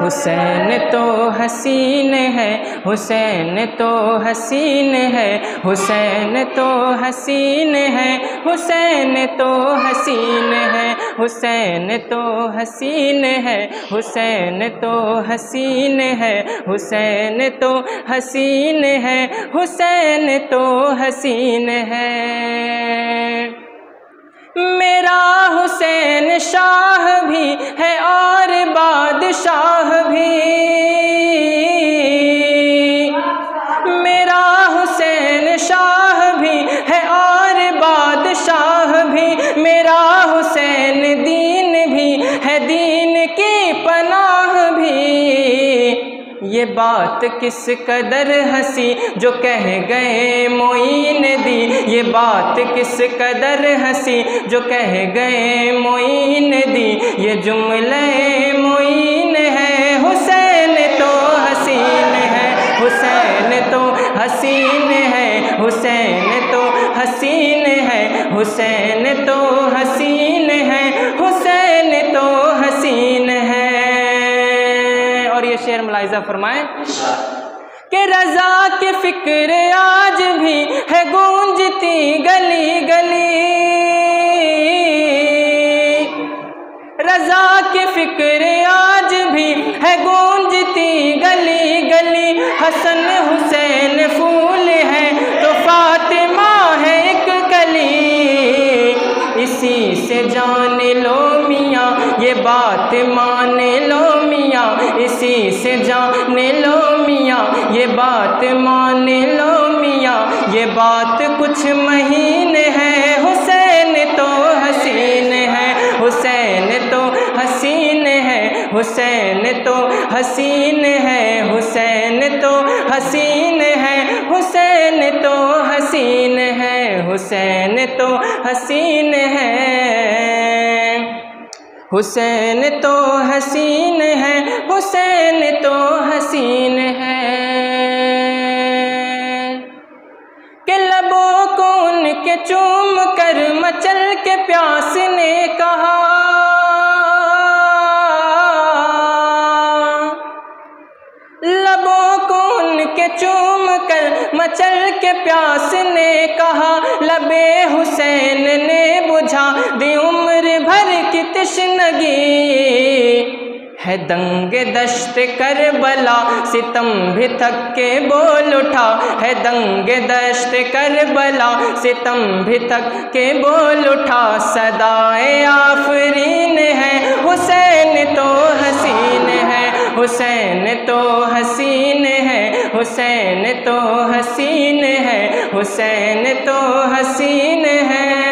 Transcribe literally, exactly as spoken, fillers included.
हुसैन तो हसीन है, हुसैन तो हसीन है, हुसैन तो हसीन है, हुसैन तो हसीन है, हुसैन तो हसीन है, हुसैन तो हसीन है, हुसैन तो हसीन है, हुसैन तो हसीन है। मेरा हुसैन शाह भी है और बादशाह भी, मेरा हुसैन शाह भी है और बादशाह भी, मेरा हुसैन दीन भी है, दीन की पनाह भी। ये बात किस कदर हंसी जो कह गए मोइन दी, ये बात किस कदर हंसी जो कह गए मोइन दी, ये जुमले मोइन है, हुसैन तो हसीन है, हुसैन तो हसीन है, हुसैन तो हसीन है, हुसैन तो हसीन है, हुसैन तो हसीन है। और ये शेर मुलाहिज़ा फरमाएं कि रज़ा की फिक्र आज भी है गूंजती गली गली, रज़ा की फिक्र आज भी है गूंजती गली गली, हसन हुसैन फूल है तो फातिमा है एक कली, इसी से जान लो मियाँ ये बात मान लो मियाँ, इसी से जान लो मियाँ ये बात मान लो मियाँ, ये बात कुछ महीन है, हुसैन तो हसीन है, हुसैन तो हसीन है, हुसैन तो हसीन है, हुसैन तो हसीन है, हुसैन तो हसीन है, हुसैन तो हसीन है, हुसैन तो हसीन है, हुसैन तो हसीन है। कि लबों को उनके चूम कर मचल के प्यास ने कहा, लबों को उनके चूम कर मचल के प्यास ने कहा, लबे हुसैन ने बुझा दी उम्र भर की तशनगी, है दंगे दश्त करबला सितम भी थक के बोल उठा, है दंगे दश्त करबला सितम भी थक के बोल उठा, सदाए आफरीन है, हुसैन तो हसीन है, हुसैन तो हसीन है, हुसैन तो हसीन है, हुसैन तो हसीन है।